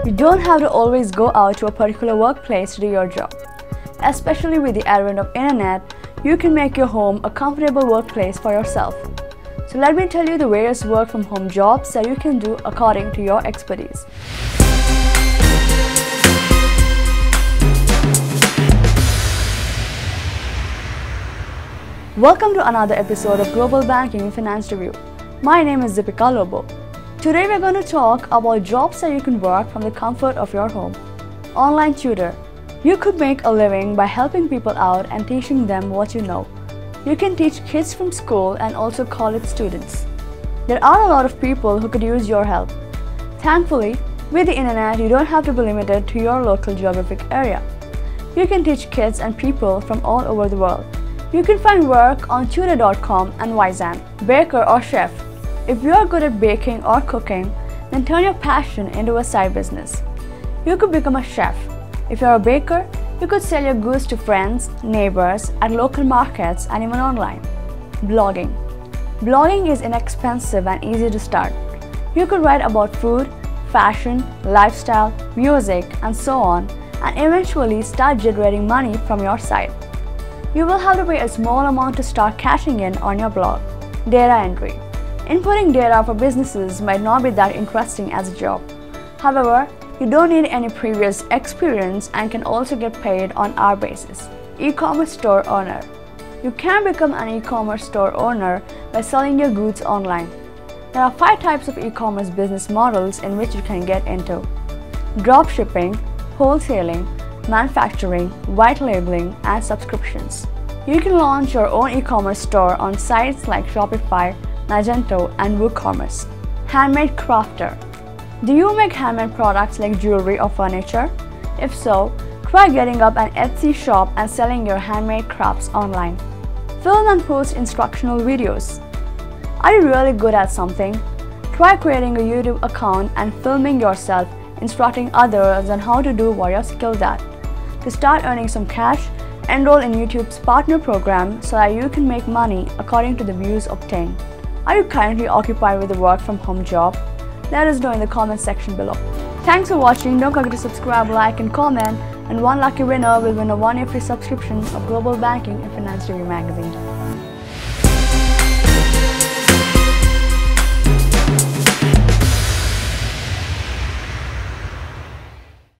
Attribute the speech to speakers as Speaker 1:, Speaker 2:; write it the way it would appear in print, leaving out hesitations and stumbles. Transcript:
Speaker 1: You don't have to always go out to a particular workplace to do your job. Especially with the advent of internet, you can make your home a comfortable workplace for yourself. So let me tell you the various work from home jobs that you can do according to your expertise. Welcome to another episode of Global Banking and Finance Review. My name is Deepika Lobo. Today we're going to talk about jobs that you can work from the comfort of your home. Online tutor. You could make a living by helping people out and teaching them what you know. You can teach kids from school and also college students. There are a lot of people who could use your help. Thankfully, with the internet, you don't have to be limited to your local geographic area. You can teach kids and people from all over the world. You can find work on Tutor.com and Wyzant. Baker or chef. If you are good at baking or cooking, then turn your passion into a side business. You could become a chef. If you are a baker, you could sell your goods to friends, neighbors, at local markets and even online. Blogging. Blogging is inexpensive and easy to start. You could write about food, fashion, lifestyle, music, and so on, and eventually start generating money from your site. You will have to pay a small amount to start cashing in on your blog. Data entry. Inputting data for businesses might not be that interesting as a job. However, you don't need any previous experience and can also get paid on hour basis. E-commerce store owner. You can become an e-commerce store owner by selling your goods online. There are 5 types of e-commerce business models in which you can get into: dropshipping, wholesaling, manufacturing, white labeling, and subscriptions. You can launch your own e-commerce store on sites like Shopify, Magento, and WooCommerce. Handmade crafter. Do you make handmade products like jewelry or furniture? If so, try getting up an Etsy shop and selling your handmade crafts online. Film and post instructional videos. Are you really good at something? Try creating a YouTube account and filming yourself instructing others on how to do what you're skilled at. To start earning some cash, enroll in YouTube's partner program so that you can make money according to the views obtained. Are you currently occupied with a work from home job? Let us know in the comment section below. Thanks for watching. Don't forget to subscribe, like, and comment. And one lucky winner will win a 1-year free subscription of Global Banking and Finance Review magazine.